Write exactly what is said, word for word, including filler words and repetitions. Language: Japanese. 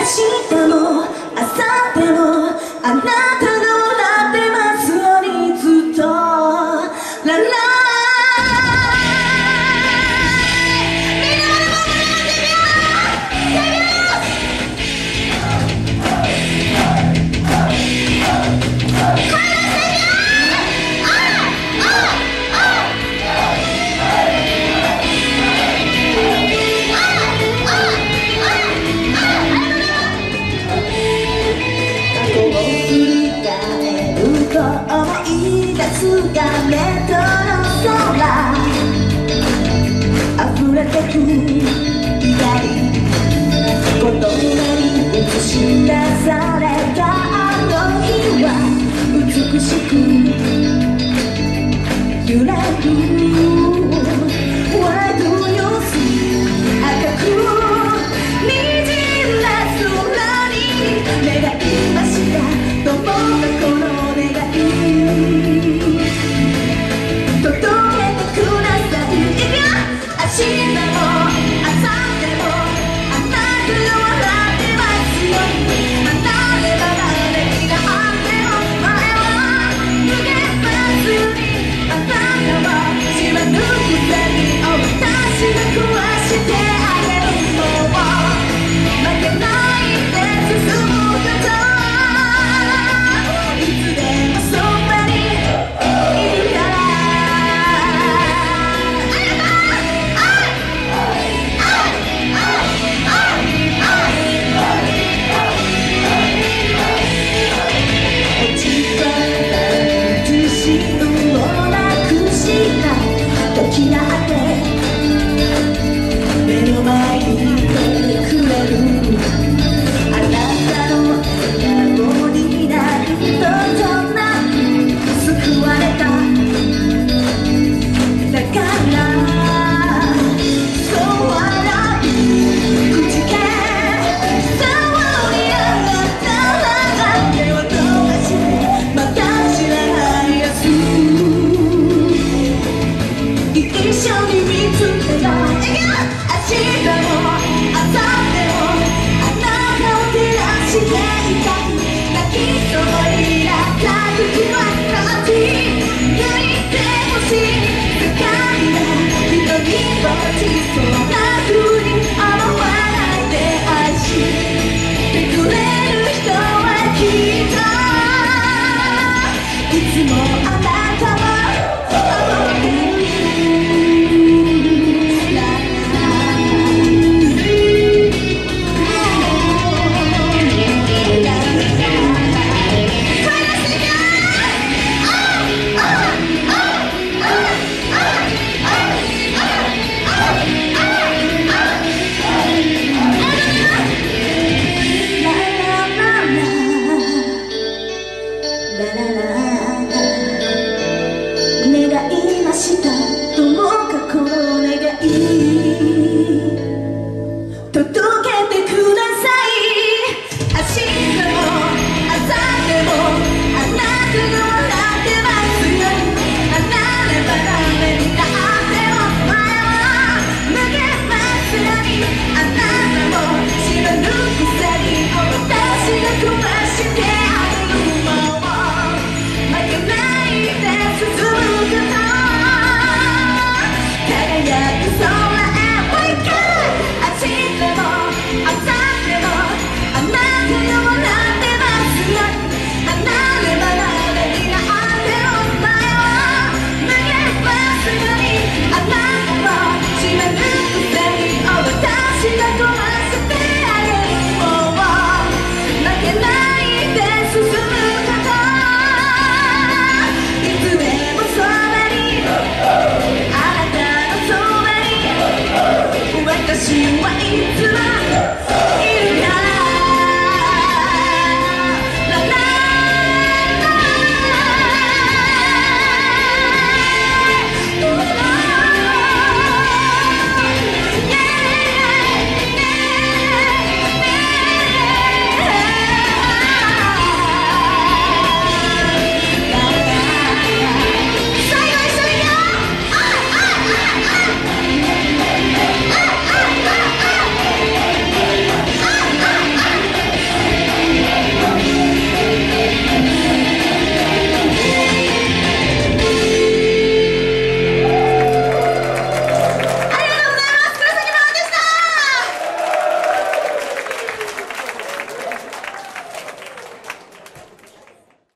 日も明後日もあなたのなってますようにずっとララがメトロ空溢れてく光言葉に映し出されたあの日は美しく揺れる Why do you see 赤く滲んだ空に願いましたどうかこの願い届けてください。いくよ。明日も明後日もあなたが笑ってますように離れ離れ気があっても前は向けますようにあなたは知らぬくせに私が壊してあげるのを負けないで進むこといつでもそばにいるから時があって目の前にいてくれるあなたの笑顔になるとどんな救われただからそう笑い口で触り合ったら手を伸ばしてまた知らないやつ一緒に見つけた明日も